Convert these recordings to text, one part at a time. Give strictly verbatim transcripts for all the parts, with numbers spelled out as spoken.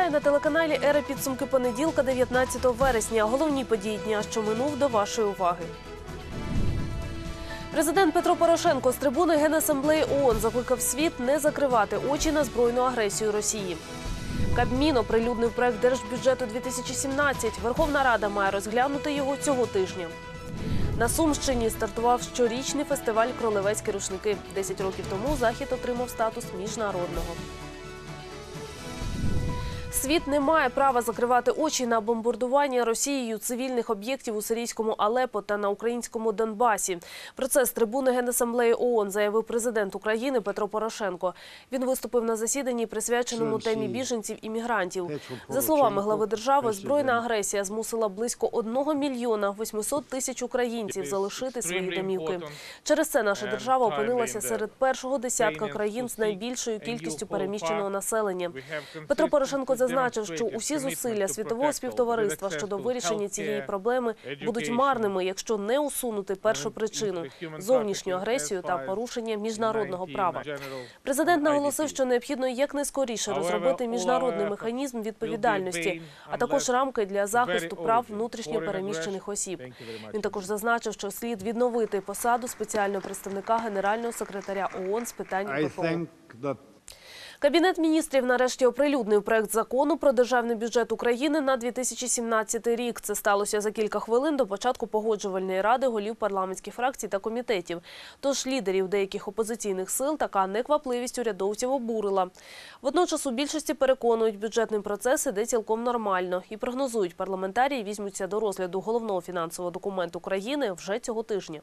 Вітаю на телеканалі «Ера». Підсумки понеділка, дев'ятнадцятого вересня. Головні події дня, що минув, до вашої уваги. Президент Петро Порошенко з трибуни Генасамблеї ООН закликав світ не закривати очі на збройну агресію Росії. Кабмін оприлюднив проект Держбюджету дві тисячі сімнадцять. Верховна Рада має розглянути його цього тижня. На Сумщині стартував щорічний фестиваль «Кролевецькі рушники». Десять років тому захід отримав статус міжнародного. Світ не має права закривати очі на бомбардування Росією цивільних об'єктів у сирійському Алепо та на українському Донбасі. Про це з трибуни Генасамблеї ООН заявив президент України Петро Порошенко. Він виступив на засіданні, присвяченому темі біженців і мігрантів. За словами глави держави, збройна агресія змусила близько одного мільйона восьмисот тисяч українців залишити свої домівки. Через це наша держава опинилася серед першого десятка країн з найбільшою кількістю переміщеного населення. Петро Порошенко зазначив, що усі зусилля світового співтовариства щодо вирішення цієї проблеми будуть марними, якщо не усунути першопричину – зовнішню агресію та порушення міжнародного права. Президент наголосив, що необхідно якнайскоріше розробити міжнародний механізм відповідальності, а також рамки для захисту прав внутрішньо переміщених осіб. Він також зазначив, що слід відновити посаду спеціального представника Генерального секретаря ООН з питань ППО. Кабінет міністрів нарешті оприлюднив проект закону про державний бюджет України на дві тисячі сімнадцятий рік. Це сталося за кілька хвилин до початку погоджувальної ради голів парламентських фракцій та комітетів. Тож лідерів деяких опозиційних сил така неквапливість урядовців обурила. Водночас у більшості переконують, бюджетний процес іде цілком нормально і прогнозують, парламентарії візьмуться до розгляду головного фінансового документу країни вже цього тижня.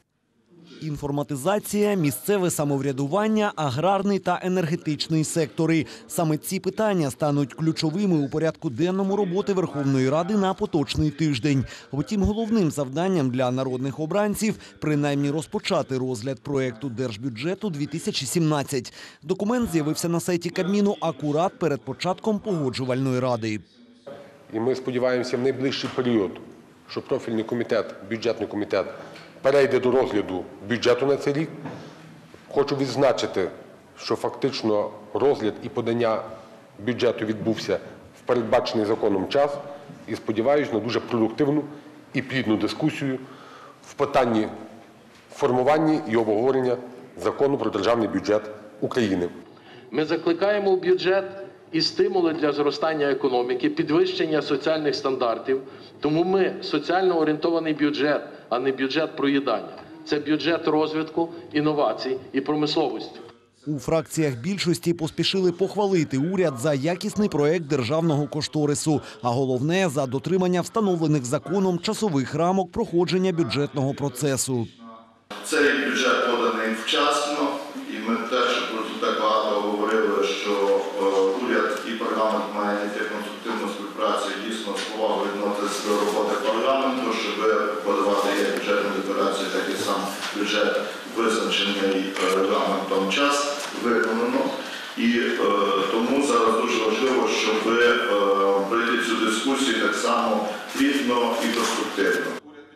Інформатизація, місцеве самоврядування, аграрний та енергетичний сектори. Саме ці питання стануть ключовими у порядку денному роботи Верховної Ради на поточний тиждень. Втім, головним завданням для народних обранців – принаймні розпочати розгляд проєкту Держбюджету дві тисячі сімнадцять. Документ з'явився на сайті Кабміну акурат перед початком погоджувальної ради. І ми сподіваємося в найближчий період, що профільний комітет, бюджетний комітет, перейде до розгляду бюджету на цей рік. Хочу відзначити, що фактично розгляд і подання бюджету відбувся в передбачений законом час. І сподіваюся на дуже продуктивну і плідну дискусію в питанні формування і обговорення закону про державний бюджет України. Ми закликаємо в бюджет і стимули для зростання економіки, підвищення соціальних стандартів. Тому ми соціально орієнтований бюджет, а не бюджет проїдання. Це бюджет розвитку, інновацій і промисловості. У фракціях більшості поспішили похвалити уряд за якісний проєкт державного кошторису, а головне – за дотримання встановлених законом часових рамок проходження бюджетного процесу. Цей бюджет поданий вчасно, і ми теж так багато говорили, що уряд і парламент мають йти конструктивну співпрацю, дійсно з повагою відноситися до роботи парламенту, щоб подавати як бюджетну декларацію, так і сам бюджет визначений регламентом час виконано. І е, тому зараз дуже важливо, щоб е, пройти цю дискусію так само плідно і конструктивно.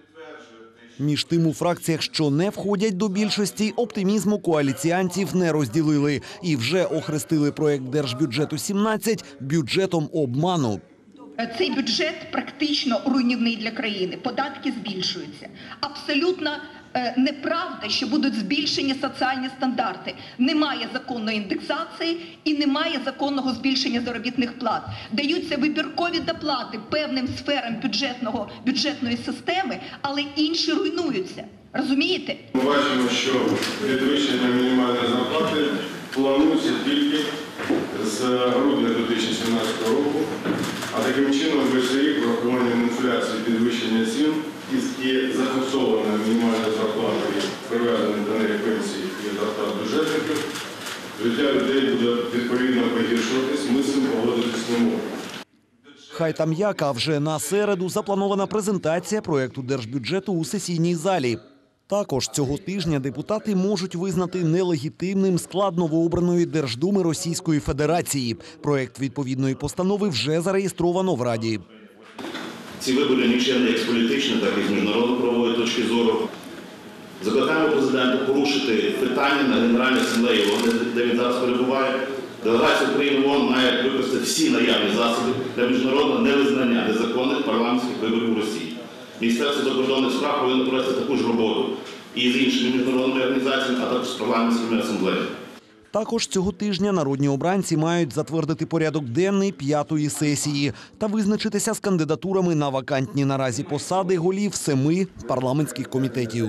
Між тим у фракціях, що не входять до більшості, оптимізму коаліціянців не розділили. І вже охрестили проєкт Держбюджету сімнадцять бюджетом обману. Цей бюджет практично руйнівний для країни. Податки збільшуються. Абсолютно неправда, що будуть збільшені соціальні стандарти. Немає законної індексації і немає законного збільшення заробітних плат. Даються вибіркові доплати певним сферам бюджетного, бюджетної системи, але інші руйнуються. Розумієте? Ми бачимо, що підвищення мінімальної зарплати планується тільки з грудня дві тисячі сімнадцятого року, а таким чином весь рік врахуванням інфляції, підвищення цін і зафіксована мінімальна зарплата і прив'язані до неї пенсії і зарплат бюджетників, життя людей буде відповідно погіршуватись, ми з цим погодитись не можемо. Хай там як, а вже на середу запланована презентація проєкту Держбюджету у сесійній залі. Також цього тижня депутати можуть визнати нелегітимним склад новообраної Держдуми Російської Федерації. Проєкт відповідної постанови вже зареєстровано в Раді. Ці вибори нікчемні як з політичної, так і з міжнародно-правової точки зору. Закликаємо президента порушити питання на Генеральній асамблеї, де він зараз перебуває, Делегація України в ООН має використати всі наявні засоби для міжнародного невизнання незаконних парламентських виборів у Росії. Міністерство закордонних справ повинно провести таку ж роботу і з іншими міжнародними організаціями, а також з парламентськими асамблеями. Також цього тижня народні обранці мають затвердити порядок денний п'ятої сесії та визначитися з кандидатурами на вакантні наразі посади голів семи парламентських комітетів.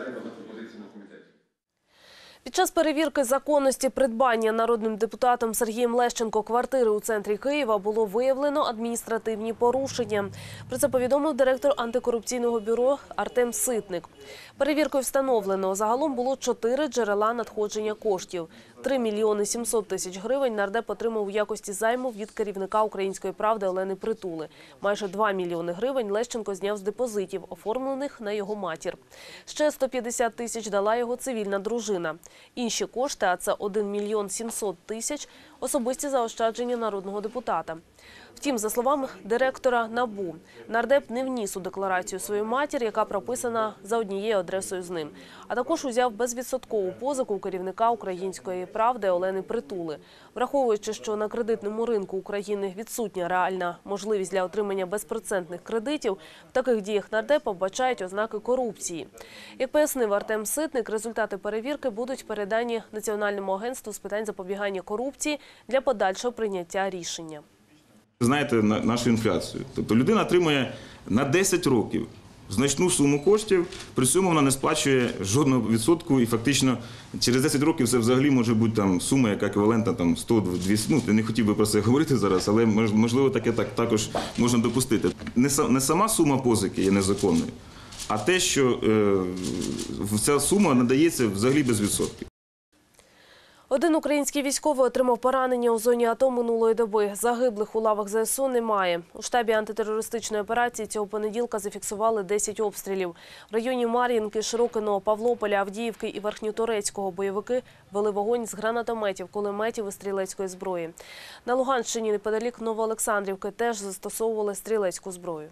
Під час перевірки законності придбання народним депутатом Сергієм Лещенко квартири у центрі Києва було виявлено адміністративні порушення. Про це повідомив директор антикорупційного бюро Артем Ситник. Перевіркою встановлено, загалом було чотири джерела надходження коштів. три мільйони сімсот тисяч гривень нардеп отримав у якості займу від керівника «Української правди» Олени Притули. Майже два мільйони гривень Лещенко зняв з депозитів, оформлених на його матір. Ще сто п'ятдесят тисяч дала його цивільна дружина. Інші кошти, а це один мільйон сімсот тисяч, особисті заощадження народного депутата. Втім, за словами директора НАБУ, нардеп не вніс у декларацію свою матір, яка прописана за однією адресою з ним. А також узяв безвідсоткову позику у керівника «Української правди» Олени Притули. Враховуючи, що на кредитному ринку України відсутня реальна можливість для отримання безпроцентних кредитів, в таких діях нардепа вбачають ознаки корупції. Як пояснив Артем Ситник, результати перевірки будуть передані Національному агентству з питань запобігання корупції для подальшого прийняття рішення. Знаєте, нашу інфляцію. Тобто людина отримує на десять років значну суму коштів, при цьому вона не сплачує жодного відсотку і фактично через десять років це взагалі може бути там сума, яка еквівалентна там сто двісті, ну, я не хотів би про це говорити зараз, але можливо таке так, також можна допустити. Не, не сама сума позики є незаконною, а те, що е, ця сума надається взагалі без відсотків. Один український військовий отримав поранення у зоні АТО минулої доби. Загиблих у лавах ЗСУ немає. У штабі антитерористичної операції цього понеділка зафіксували десять обстрілів. В районі Мар'їнки, Широкиного, Павлополя, Авдіївки і Верхньоторецького бойовики вели вогонь з гранатометів, кулеметів і стрілецької зброї. На Луганщині, неподалік Новоолександрівки, теж застосовували стрілецьку зброю.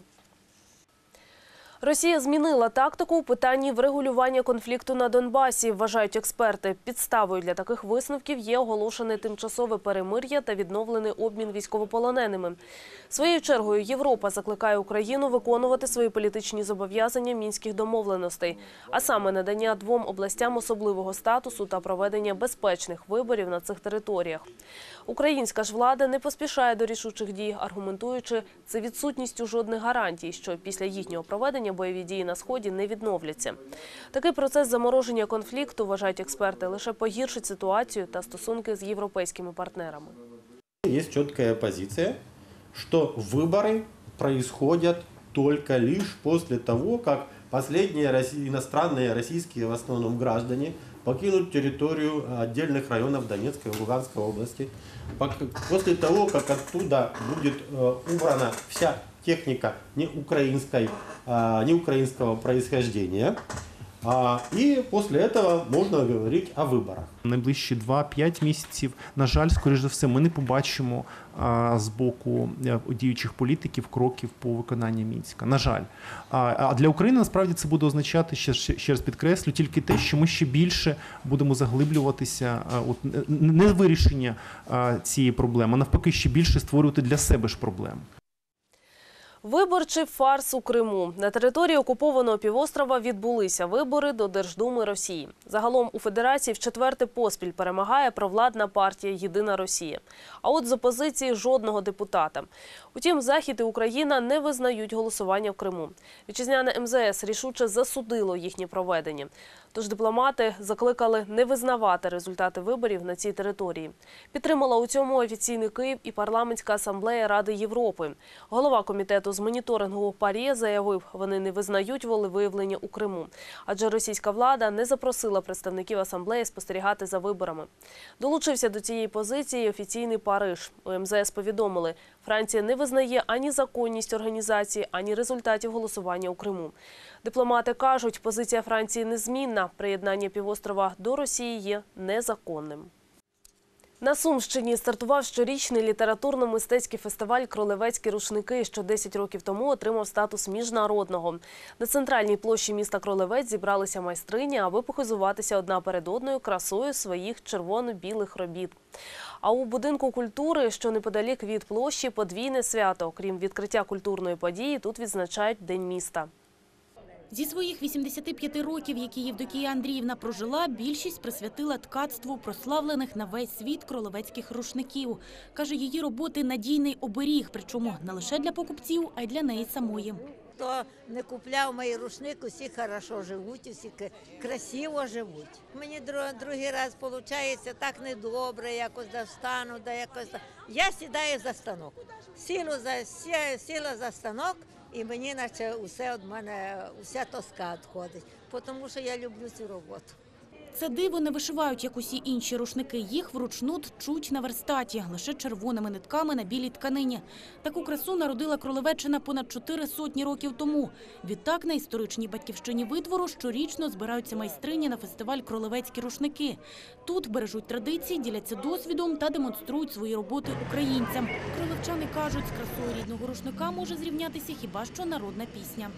Росія змінила тактику у питанні врегулювання конфлікту на Донбасі, вважають експерти. Підставою для таких висновків є оголошене тимчасове перемир'я та відновлений обмін військовополоненими. Своєю чергою Європа закликає Україну виконувати свої політичні зобов'язання мінських домовленостей, а саме надання двом областям особливого статусу та проведення безпечних виборів на цих територіях. Українська ж влада не поспішає до рішучих дій, аргументуючи це відсутністю жодних гарантій, що після їхнього проведення бойові дії на Сході не відновляться. Такий процес замороження конфлікту, вважають експерти, лише погіршить ситуацію та стосунки з європейськими партнерами. Є чітка позиція, що вибори происходят только лишь после того, как последние иностранные российские в основном граждане покинут территорию отдельных районов Донецкой и Луганской области, после того, как оттуда будет убрана вся техника не, украинской, не украинского происхождения. І після цього можна говорити о виборах. Найближчі два-п'ять місяців, на жаль, скоріш за все, ми не побачимо з боку діючих політиків кроків по виконанню Мінська. На жаль. А для України, насправді, це буде означати, ще, ще раз підкреслю, тільки те, що ми ще більше будемо заглиблюватися от, не вирішення цієї проблеми, а навпаки, ще більше створювати для себе ж проблем. Виборчий фарс у Криму. На території окупованого півострова відбулися вибори до Держдуми Росії. Загалом у Федерації в четверте поспіль перемагає провладна партія «Єдина Росія». А от з опозиції жодного депутата. Утім, Захід і Україна не визнають голосування в Криму. Вітчизняне ем зе ес рішуче засудило їхнє проведення. Тож дипломати закликали не визнавати результати виборів на цій території. Підтримала у цьому офіційний Київ і парламентська асамблея Ради Європи. Голова комітету з моніторингу ПАРЄ заявив, вони не визнають волевиявлення у Криму. Адже російська влада не запросила представників асамблеї спостерігати за виборами. Долучився до цієї позиції офіційний Париж. У ем зе ес повідомили, Франція не визнає ані законність організації, ані результатів голосування у Криму. Дипломати кажуть, позиція Франції незмінна. Приєднання півострова до Росії є незаконним. На Сумщині стартував щорічний літературно-мистецький фестиваль «Кролевецькі рушники», що десять років тому отримав статус міжнародного. На центральній площі міста Кролевець зібралися майстрині, аби похизуватися одна перед одною красою своїх червоно-білих робіт. А у будинку культури, що неподалік від площі, подвійне свято. Крім відкриття культурної події, тут відзначають День міста. Зі своїх вісімдесяти п'яти років, які Євдокія Андріївна прожила, більшість присвятила ткацтву прославлених на весь світ кролевецьких рушників. Каже, її роботи – надійний оберіг, причому не лише для покупців, а й для неї самої. Хто не купляв мої рушник, усі хорошо живуть, усі красиво живуть. Мені другий раз виходить так недобре, якось достану, да якось. Я сідаю за станок, сіла за, сіла за станок, і мені наче усе від мене, уся тоска відходить, тому що я люблю цю роботу. Це диво не вишивають, як усі інші рушники. Їх вручну тчуть на верстаті, лише червоними нитками на білій тканині. Таку красу народила Кролевеччина понад чотири сотні років тому. Відтак на історичній батьківщині витвору щорічно збираються майстрині на фестиваль «Кролевецькі рушники». Тут бережуть традиції, діляться досвідом та демонструють свої роботи українцям. Кролевчани кажуть, з красою рідного рушника може зрівнятися хіба що народна пісня.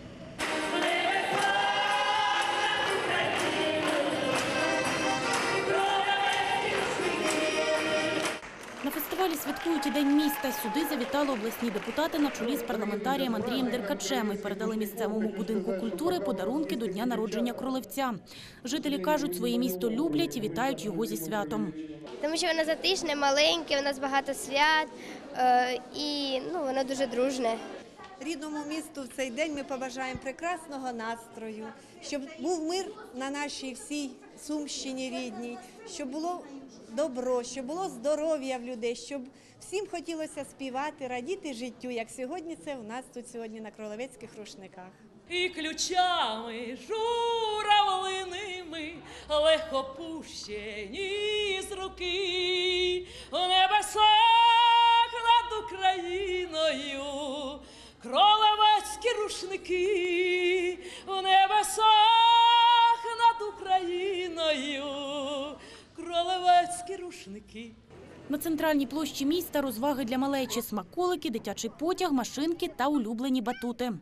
На фестивалі святкують і День міста. Сюди завітали обласні депутати на чолі з парламентарієм Андрієм Деркачем і передали місцевому будинку культури подарунки до дня народження Кролевця. Жителі кажуть, своє місто люблять і вітають його зі святом. Тому що воно затишне, маленьке, у нас багато свят і ну, воно дуже дружне. Рідному місту в цей день ми побажаємо прекрасного настрою, щоб був мир на нашій всій Сумщині рідній, щоб було добро, щоб було здоров'я в людей, щоб всім хотілося співати, радіти життю, як сьогодні це у нас тут сьогодні на Кролевецьких рушниках. І ключами журавлиними легко пущені з руки у небесах над Україною. Кролевецькі рушники у небесах над Україною. Кролевецькі рушники. На центральній площі міста розваги для малечі, смаколики, дитячий потяг, машинки та улюблені батути.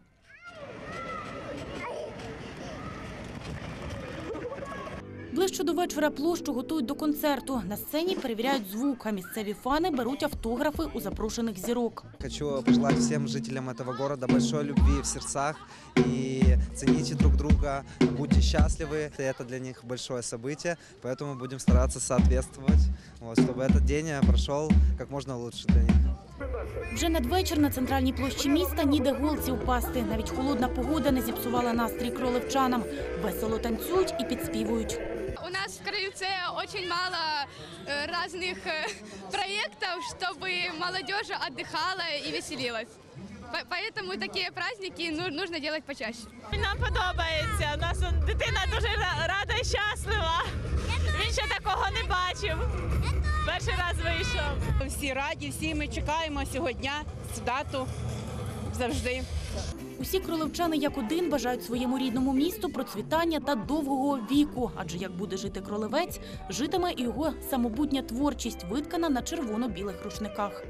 Ближче до вечора площу готують до концерту. На сцені перевіряють звук, а місцеві фани беруть автографи у запрошених зірок. Хочу пожелать всем жителям этого города большой любви в сердцах и цените друг друга, будьте счастливы. Это для них большое событие, поэтому будем стараться соответствовать, вот, чтобы этот день прошел как можно лучше для них. Вже надвечір на центральній площі міста ніде голці впасти. Навіть холодна погода не зіпсувала настрій кролевчанам. Весело танцюють і підспівують. У нас в Кролевце очень мало разных проектов, чтобы молодежь отдыхала и веселилась. Поэтому такие праздники нужно делать почаще. Нам подобається. У нас дитина дуже рада і щаслива. Він ще такого не бачив. Перший раз вийшов. Всі раді, всі ми чекаємо сьогодні, цю дату завжди. Усі кролевчани як один бажають своєму рідному місту процвітання та довгого віку. Адже як буде жити Кролевець, житиме і його самобутня творчість, виткана на червоно-білих рушниках.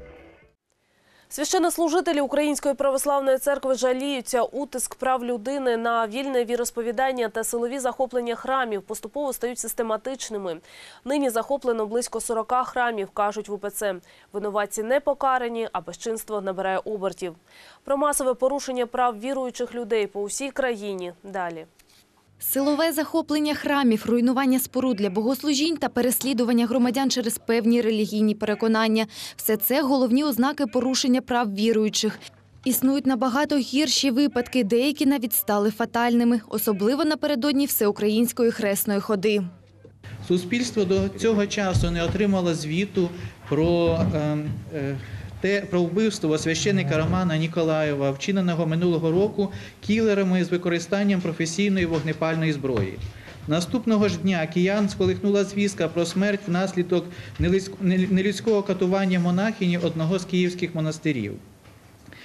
Священнослужителі Української православної церкви жаліються. Утиск прав людини на вільне віросповідання та силові захоплення храмів поступово стають систематичними. Нині захоплено близько сорока храмів, кажуть в УПЦ. Винуватці не покарані, а безчинство набирає обертів. Про масове порушення прав віруючих людей по усій країні далі. Силове захоплення храмів, руйнування споруд для богослужінь та переслідування громадян через певні релігійні переконання – все це головні ознаки порушення прав віруючих. Існують набагато гірші випадки, деякі навіть стали фатальними, особливо напередодні Всеукраїнської хресної ходи. Суспільство до цього часу не отримало звіту про е, е, те, про вбивство священника Романа Ніколаєва, вчиненого минулого року кілерами з використанням професійної вогнепальної зброї. Наступного ж дня киян сколихнула звістка про смерть внаслідок нелюдського катування монахині одного з київських монастирів.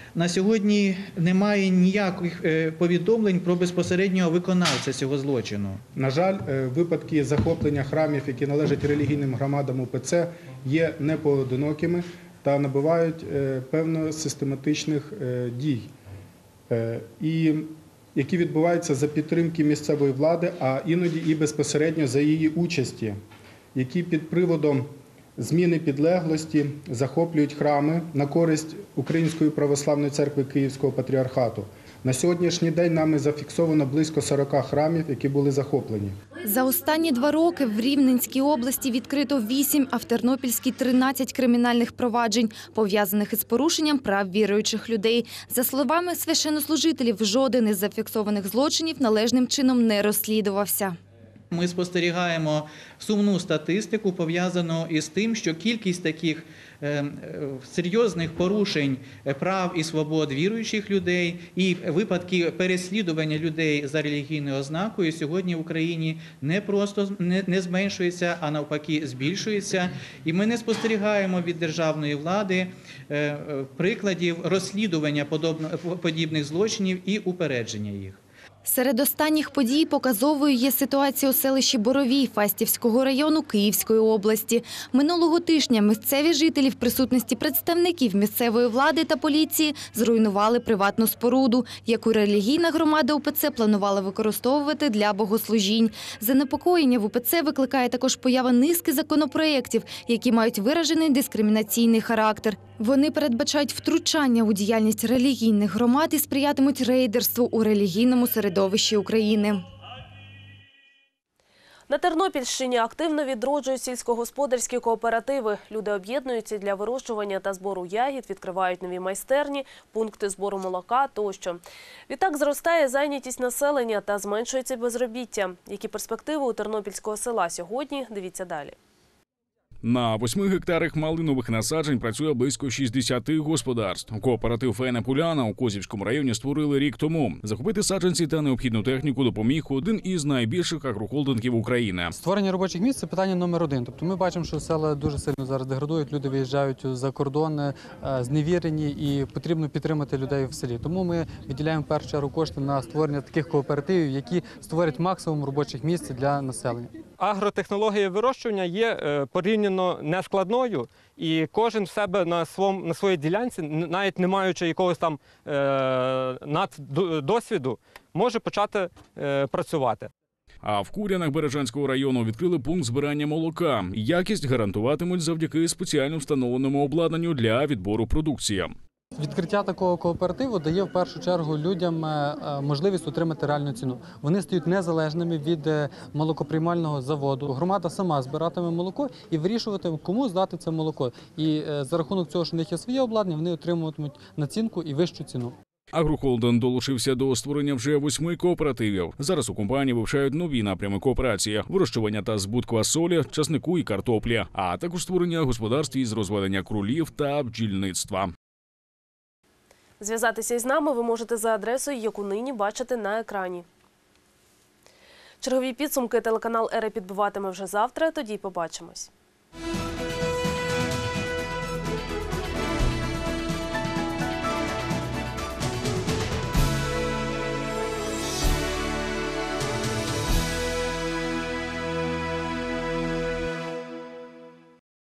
на сьогодні немає ніяких е, повідомлень про безпосереднього виконавця цього злочину. На жаль, е, випадки захоплення храмів, які належать релігійним громадам УПЦ, є непоодинокими та набувають е, певно систематичних е, дій, е, і які відбуваються за підтримки місцевої влади, а іноді і безпосередньо за її участі, які під приводом зміни підлеглості захоплюють храми на користь Української православної церкви Київського патріархату. На сьогоднішній день нами зафіксовано близько сорока храмів, які були захоплені. За останні два роки в Рівненській області відкрито вісім, а в Тернопільській – тринадцять кримінальних проваджень, пов'язаних із порушенням прав віруючих людей. За словами священнослужителів, жоден із зафіксованих злочинів належним чином не розслідувався. Ми спостерігаємо сумну статистику, пов'язану із тим, що кількість таких е, серйозних порушень прав і свобод віруючих людей і випадки переслідування людей за релігійною ознакою сьогодні в Україні не просто не, не зменшується, а навпаки збільшується. І ми не спостерігаємо від державної влади е, прикладів розслідування подобно, подібних злочинів і упередження їх. Серед останніх подій показовою є ситуація у селищі Боровій Фастівського району Київської області. Минулого тижня місцеві жителі в присутності представників місцевої влади та поліції зруйнували приватну споруду, яку релігійна громада УПЦ планувала використовувати для богослужінь. Занепокоєння в УПЦ викликає також поява низки законопроєктів, які мають виражений дискримінаційний характер. Вони передбачають втручання у діяльність релігійних громад і сприятимуть рейдерству у релігійному середовищі України. На Тернопільщині активно відроджують сільськогосподарські кооперативи. Люди об'єднуються для вирощування та збору ягід, відкривають нові майстерні, пункти збору молока тощо. Відтак зростає зайнятість населення та зменшується безробіття. Які перспективи у тернопільського села сьогодні? Дивіться далі. На восьми гектарах малинових насаджень працює близько шістдесят господарств. Кооператив «Файна Поляна» у Козівському районі створили рік тому. Закупити саджанці та необхідну техніку допоміг один із найбільших агрохолдингів України. Створення робочих місць – це питання номер один. Тобто ми бачимо, що села дуже сильно зараз деградують, люди виїжджають за кордон, зневірені, і потрібно підтримати людей в селі. Тому ми виділяємо в першу чергу кошти на створення таких кооперативів, які створять максимум робочих місць для населення. Агротехнологія вирощування є порівняно нескладною, і кожен в себе на своєму на своїй ділянці, навіть не маючи якогось там е, наддосвіду, може почати е, працювати. А в Курянах Бережанського району відкрили пункт збирання молока. Якість гарантуватимуть завдяки спеціально встановленому обладнанню для відбору продукції. Відкриття такого кооперативу дає в першу чергу людям можливість отримати реальну ціну. Вони стають незалежними від молокоприймального заводу. Громада сама збиратиме молоко і вирішуватиме, кому здати це молоко. І за рахунок цього, що в них є своє обладнання, вони отримуватимуть націнку і вищу ціну. Агрохолдинг долучився до створення вже восьми кооперативів. Зараз у компанії вивчають нові напрями кооперації – вирощування та збут квасолі, часнику і картоплі, а також створення господарств із розведення кролів та бджільництва. Зв'язатися із нами ви можете за адресою, яку нині бачите на екрані. Чергові підсумки телеканал «Ера» підбиватиме вже завтра, тоді побачимось.